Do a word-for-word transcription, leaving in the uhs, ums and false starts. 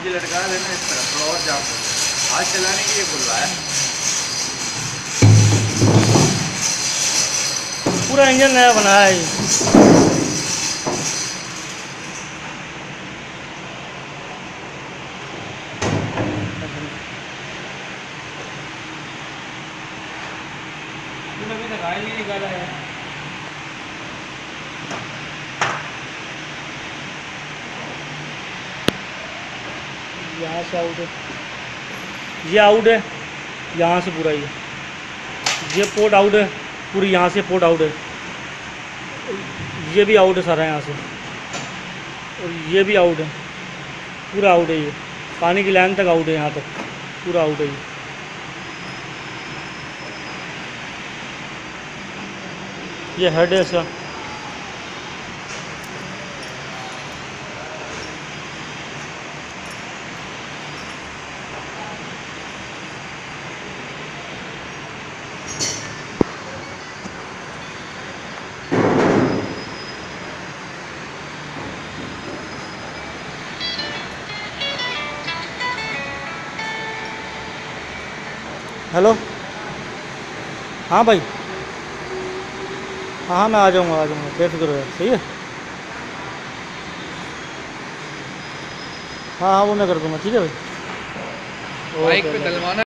मुझे लटका देना इस तरह, थोड़ा और जाम कर, हाथ चलाने के लिए बोल रहा है। पूरा इंजन नया बनाया है। अभी तक आयल नहीं निकाला है। यहाँ से आउट है, ये आउट है, यहाँ से पूरा ये ये पोर्ट आउट है, पूरी यहाँ से पोर्ट आउट है, ये भी आउट है सारा यहाँ से, और ये भी आउट है, पूरा आउट है। ये पानी की लाइन तक आउट है, यहाँ तक पूरा आउट है। ये ये हेड है इसका। हेलो, हाँ भाई, हाँ हाँ मैं आ जाऊँगा आ जाऊँगा, बेफिक्र रहो, सही है। हाँ हाँ वो मैं कर दूँगा, ठीक है भाई। बाइक पे डलवाना।